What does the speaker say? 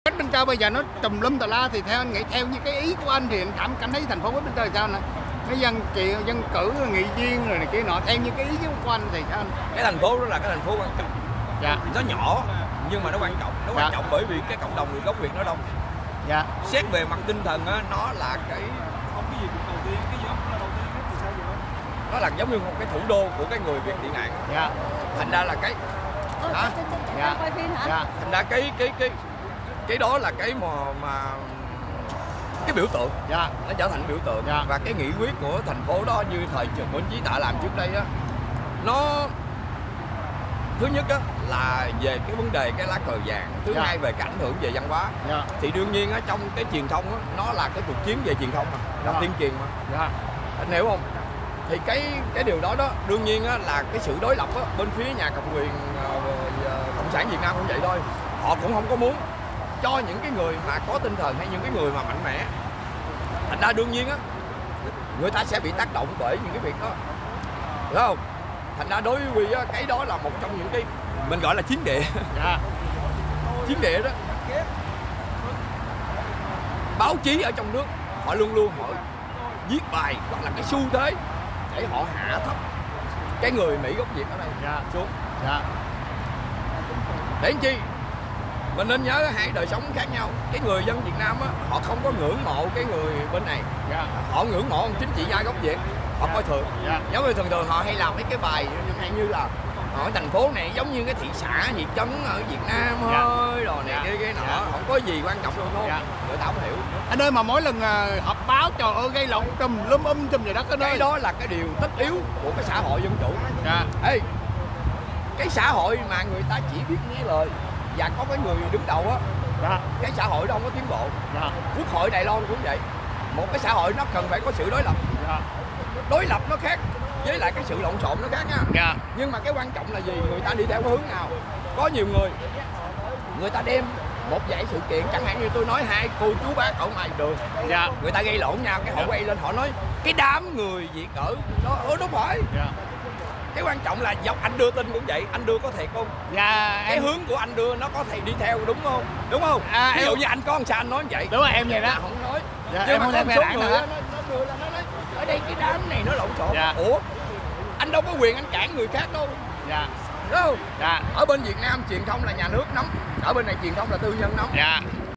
Bến Tre bây giờ nó tùm lum tà la, thì theo anh nghĩ, theo như cái ý của anh thì anh cảm thấy thành phố Bến Tre sao nè? Cái dân cử nghị viên rồi này kia nọ, theo như cái ý của anh thì sao anh? Cái thành phố đó là cái thành phố quan trọng. Dạ. Nó nhỏ nhưng mà nó quan trọng. Nó quan trọng bởi vì cái cộng đồng người gốc Việt nó đông. Dạ. Xét về mặt tinh thần á, nó là cái nó là giống như một cái thủ đô của cái người Việt tị nạn. Dạ. Thành ra là cái hả? Dạ. Dạ. Thành ra cái đó là cái mà cái biểu tượng. Dạ. Nó trở thành biểu tượng. Dạ. Và cái nghị quyết của thành phố đó như thời Nguyễn Chí Tạ làm trước đây á, nó thứ nhất á là về cái vấn đề cái lá cờ vàng, thứ hai về cái ảnh hưởng về văn hóa. Dạ. Thì đương nhiên á, trong cái truyền thông á, nó là cái cuộc chiến về truyền thông mà, là tuyên truyền mà. Dạ. Anh hiểu không? Thì cái điều đó đương nhiên á, là cái sự đối lập á, bên phía nhà cầm quyền cộng sản Việt Nam cũng vậy thôi. Họ cũng không có muốn cho những cái người mà có tinh thần hay những cái người mà mạnh mẽ. Thành ra đương nhiên á, người ta sẽ bị tác động bởi những cái việc đó, đúng không? Thành ra đối với Huy á, cái đó là một trong những cái mình gọi là chiến địa. Dạ. Chiến địa đó. Báo chí ở trong nước họ luôn luôn họ viết bài hoặc là cái xu thế để họ hạ thấp cái người Mỹ gốc Việt ở đây. Dạ. Xuống. Dạ. Để làm chi? Mình nên nhớ hai đời sống khác nhau. Cái người dân Việt Nam á, họ không có ngưỡng mộ cái người bên này. Dạ. Họ ngưỡng mộ chính trị gia gốc Việt. Họ coi thường. Dạ. Giống như thường họ hay làm mấy cái bài hay như là ở thành phố này giống như cái thị xã thị trấn ở Việt Nam thôi, rồi này cái nọ, không có gì quan trọng đâu. Người ta không hiểu. Anh ơi, mà mỗi lần họp báo trời ơi gây lộn tùm tùm vậy đó cái đó là cái điều tất yếu của cái xã hội dân chủ. Dạ. Ê, cái xã hội mà người ta chỉ biết nghe lời và có cái người đứng đầu á, cái xã hội đó không có tiến bộ. Quốc hội Đài Loan cũng vậy. Một cái xã hội nó cần phải có sự đối lập. Đối lập nó khác với lại cái sự lộn xộn nó khác nha. Nhưng mà cái quan trọng là gì? Người ta đi theo cái hướng nào? Có nhiều người ta đem một vài sự kiện, chẳng hạn như tôi nói hai cô chú bác ở ngoài đường, người ta gây lộn nhau, cái họ quay lên họ nói cái đám người Việt ở đó, đúng phải. Cái quan trọng là dọc anh đưa tin cũng vậy, anh đưa có thiệt không? Cái hướng của anh đưa nó có thể đi theo đúng không? Đúng không? Ví dụ như anh có một sao anh nói như vậy. Đúng rồi, em vậy đó. Không nói. Nhưng mà có một số người nó đưa ra nó nói ở đây cái đám này nó lộn xộn. Ủa? Anh đâu có quyền anh cản người khác đâu. Đúng không? Ở bên Việt Nam truyền thông là nhà nước nắm, ở bên này truyền thông là tư nhân nắm.